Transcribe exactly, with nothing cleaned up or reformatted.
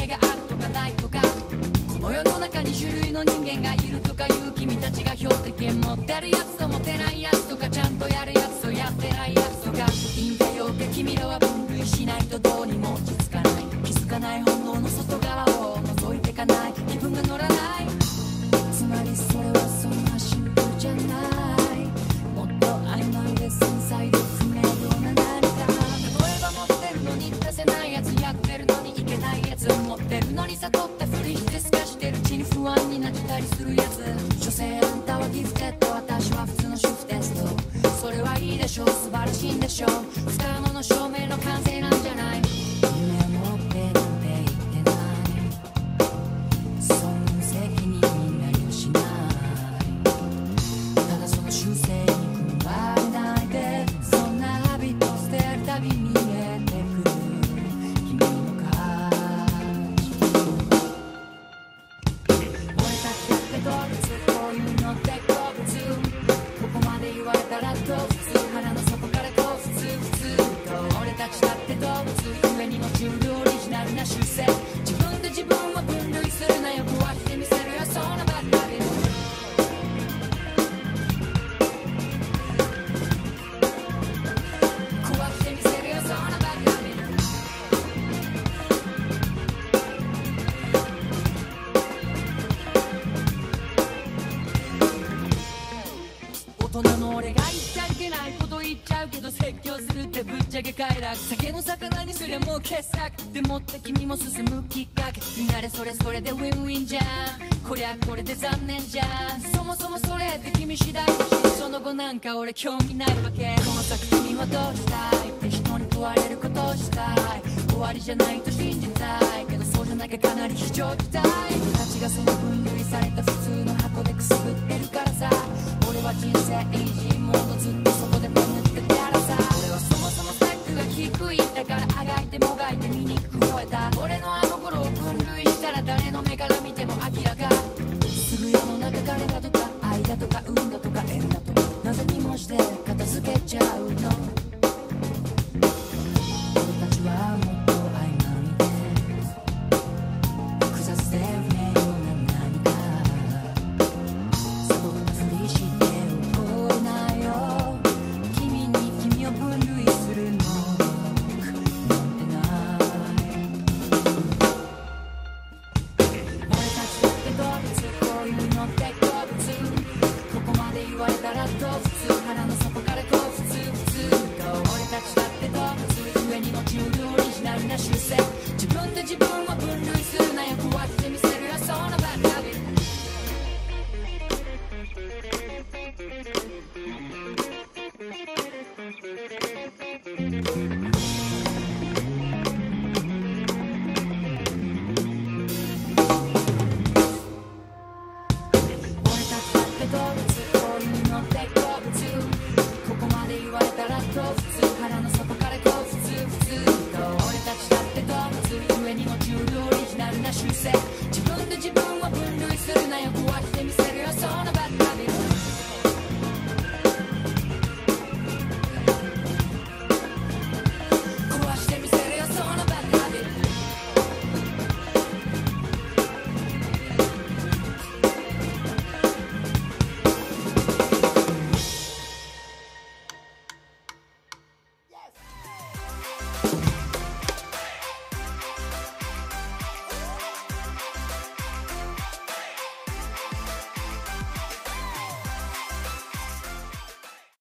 があるとかないとか、この世の中に種類の人間がいるとかいう、君たちが標的権持ってるやつと持ってないやつとか、ちゃんとやるやつとやってないやつとか、いいんだよって君らは分類しないとどうにも落ち着かない。気づかない本能の外側を覗いてかない、気分が乗らない。つまりそれはそんなシンプルじゃない、もっと曖昧で繊細で不明瞭な何か。例えば持ってるのに出せないやつ、やってるのにいけないやつ、持ってるのに悟ったふりして透かしてるうちに不安になったりするやつ。所詮あんたはギフテッド、私は普通の主婦テスト。それはいいでしょう、素晴らしいんでしょう、不可能の証明の完成なんじゃない。夢持ってなんて言ってない、そんな責任になりはしない。ただその習性に組まれないで、そんなハビット捨てるたび見えてくる君の価値。俺たちだって動物、こういうのって好物、ここまで言われたらどう普通、腹の底からこう普通普通と。俺たちだって動物、故に持ちうるオリジナルな習性、自分で自分を分類するなよ、壊してみせるよそんなばっかり。壊してみせるよそんなばっかり。大人の俺が言っちゃいけないこと言っちゃうけど、説教するってぶっちゃけ快楽、酒の魚にすりゃもう傑作でもって君も進むきっかけ、みんなでそれそれでウィンウィンじゃん、こりゃこれで残念じゃん。そもそもそれって君次第だし、その後なんか俺興味ないわけ。この先君はどうしたいって人に問われることをしたい、終わりじゃないと信じたいけどそうじゃなきゃかなり非常事態。俺たちがその分類された普通の箱でくすぶってるからさ、俺は人生イージーモードずっとそこで眠ってたらさ、俺はそもそもスタックが低いだからあがいてもがいて醜く吠えた。俺のあの頃を分類したら誰の目から見ても明らか、すぐ世の中彼だとか愛だとか運だとか縁だとか、なぜにもして片付けちゃうの。俺たちはもっと曖昧で複雑で不明瞭な何か、悟ったふりして怒るなよ、君に君を分類するの持ってない。俺たちだって動物、こういうのって好物、ここまで言われたらどう普通、腹の底からこう普通普通と。俺たちだって動物、上に持ちうるオリジナルな習性、自分で自分を分類するなよ、壊してみせるよそんなばっかり。